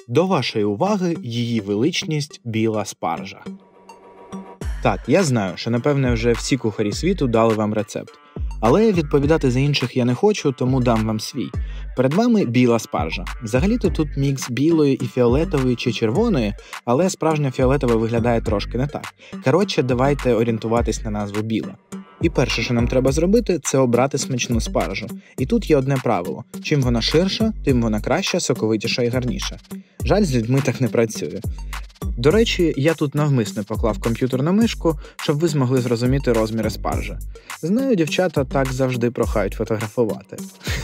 До вашої уваги її величність біла спаржа. Так, я знаю, що напевне вже всі кухарі світу дали вам рецепт. Але відповідати за інших я не хочу, тому дам вам свій. Перед вами біла спаржа. Взагалі-то тут мікс білої і фіолетової чи червоної, але справжня фіолетова виглядає трошки не так. Коротше, давайте орієнтуватись на назву біла. І перше, що нам треба зробити, це обрати смачну спаржу. І тут є одне правило. Чим вона ширша, тим вона краща, соковитіша і гарніша. Жаль, з людьми так не працює. До речі, я тут навмисно поклав комп'ютер на мишку, щоб ви змогли зрозуміти розміри спаржі. Знаю, дівчата так завжди прохають фотографувати.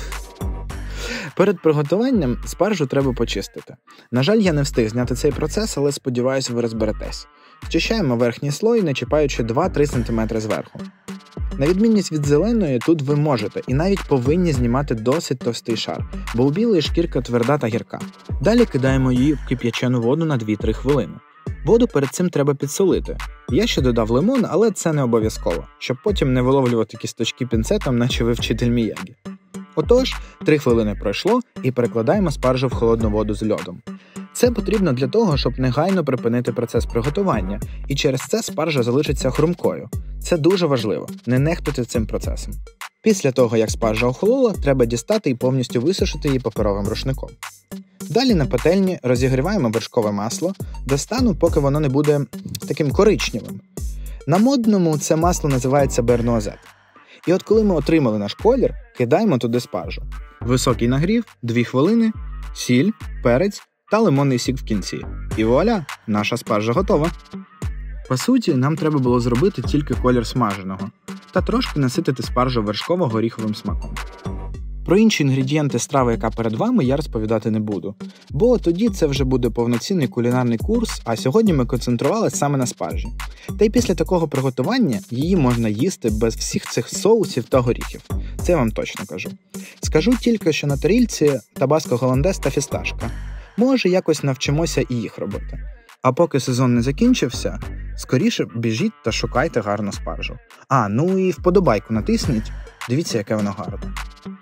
Перед приготуванням спаржу треба почистити. На жаль, я не встиг зняти цей процес, але сподіваюся, ви розберетесь. Зчищаємо верхній слой, не чіпаючи 2-3 см зверху. На відмінність від зеленої, тут ви можете і навіть повинні знімати досить товстий шар, бо у білої шкірка тверда та гірка. Далі кидаємо її в кип'ячену воду на 2-3 хвилини. Воду перед цим треба підсолити. Я ще додав лимон, але це не обов'язково, щоб потім не виловлювати кісточки пінцетом, наче ви вчитель Міягі. Отож, 3 хвилини пройшло і перекладаємо спаржу в холодну воду з льодом. Це потрібно для того, щоб негайно припинити процес приготування, і через це спаржа залишиться хрумкою. Це дуже важливо, не нехтуйте цим процесом. Після того, як спаржа охолола, треба дістати і повністю висушити її паперовим рушником. Далі на пательні розігріваємо вершкове масло до стану, поки воно не буде таким коричневим. На модному це масло називається бернуазет. І от коли ми отримали наш колір, кидаємо туди спаржу. Високий нагрів, 2 хвилини, сіль, перець та лимонний сік в кінці. І вуаля, наша спаржа готова. По суті, нам треба було зробити тільки колір смаженого та трошки наситити спаржу вершково-горіховим смаком. Про інші інгредієнти страви, яка перед вами, я розповідати не буду, бо тоді це вже буде повноцінний кулінарний курс, а сьогодні ми концентрувалися саме на спаржі. Та й після такого приготування її можна їсти без всіх цих соусів та горіхів. Це я вам точно кажу. Скажу тільки, що на тарільці табаско голландез та фісташка. Може, якось навчимося і їх робити. А поки сезон не закінчився, скоріше біжіть та шукайте гарну спаржу. Ну і вподобайку натисніть, дивіться, яке воно гарне.